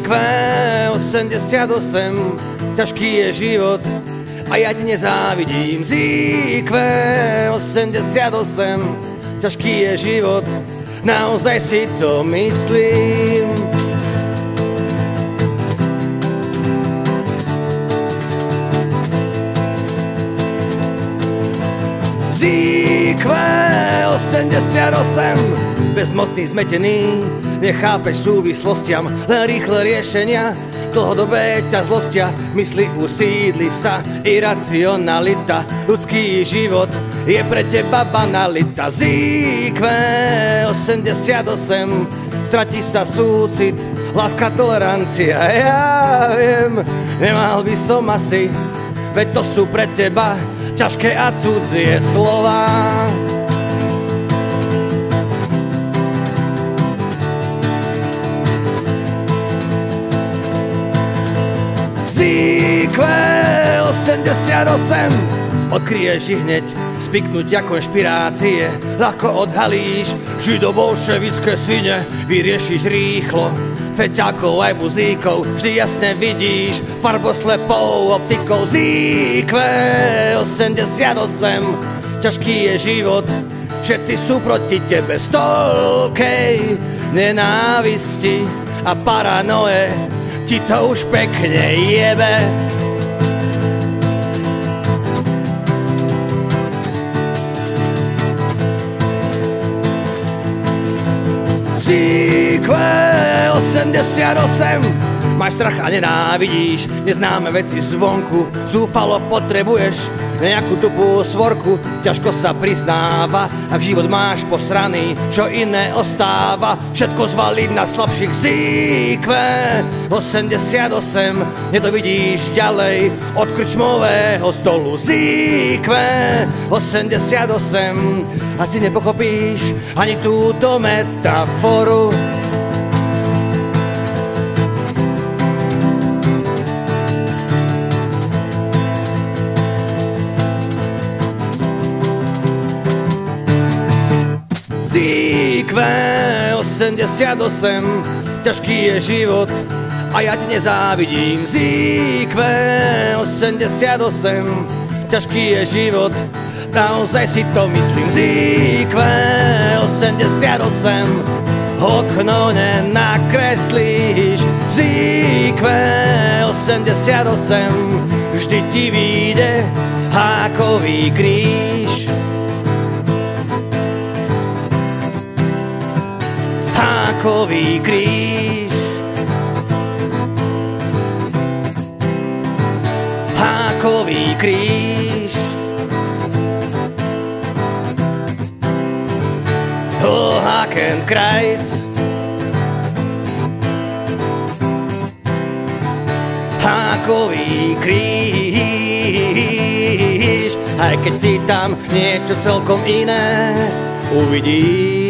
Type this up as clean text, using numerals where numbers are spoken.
ZQ88, ťažký je život a ja ti nezávidím. ZQ88, ťažký je život, naozaj si to myslím. ZQ88, bezmocný, zmetený, nechápeš súvislostiam, len rýchle riešenia, dlhodobé ťa zlostia, mysli usídli sa, iracionalita, ľudský život je pre teba banalita. ZQ88, stratí sa súcit, láska, tolerancia, ja viem, nemal by som asi, veď to sú pre teba ťažké a cudzie slova. ZQ88, odkryješ ich hneď, spiknutia konšpirácie, ľahko odhalíš židobolševické svine, vyriešiš rýchlo, feťákov aj buzíkov, vždy jasne vidíš farboslepou optikou. ZQ88, ťažký je život, všetci sú proti tebe, z toľkej nenávisti a paranoje ti to už pekne jebe. ZQ88, máš strach a nenávidíš neznáme veci zvonku, zúfalo potrebuješ nejakú tupú svorku, ťažko sa priznáva, ak život máš posraný, čo iné ostáva, všetko zvaliť na slabších. ZQ88, nedovidíš ďalej od krčmového stolu. ZQ88, asi nepochopíš ani túto metaforu. ZQ88, ťažký je život a ja ti nezávidím. ZQ88, ťažký je život, naozaj si to myslím. ZQ88, okno nenakreslíš. ZQ88, vždy ti vyjde hákový kríž. Hákový kríž, hákový kríž, oh Hakenkreuz, hákový kríž, aj keď ty tam niečo celkom iné uvidíš.